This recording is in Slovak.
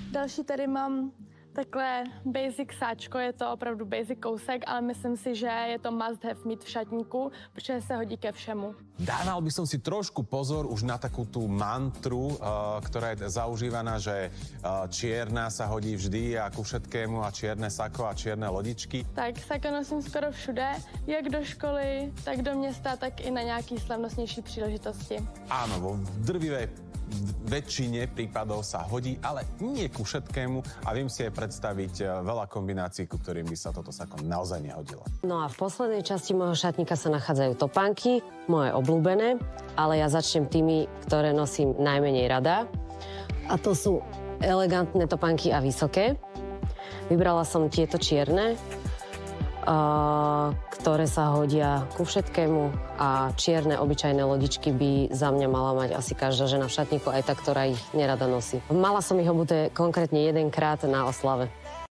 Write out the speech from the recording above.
Další tady mám takhle basic sáčko, je to opravdu basic kousek, ale myslím si, že je to must have mít v šatníku, protože se hodí ke všemu. Dával by som si trošku pozor už na takú tú mantru, ktorá je zaužívaná, že čierna sa hodí vždy a ku všetkému a čierne sako a čierne lodičky. Tak sako nosím skoro všude, jak do školy, tak do města, tak i na nějaký slavnostnější příležitosti. Áno, vo drvivej väčšine prípadov sa hodí, ale nie ku všetkému a viem si aj predstaviť veľa kombinácií, ku ktorým by sa toto sako naozaj nehodilo. No a v poslednej časti môjho šatníka sa nachádzajú topánky, moje obľúbené, ale ja začnem tými, ktoré nosím najmenej rada. A to sú elegantné topánky a vysoké. Vybrala som tieto čierne, ktoré sa hodia ku všetkému a čierne obyčajné lodičky by za mňa mala mať asi každá žena v šatníku, aj tá, ktorá ich nerada nosí. Mala som ich obuté konkrétne jedenkrát na oslave.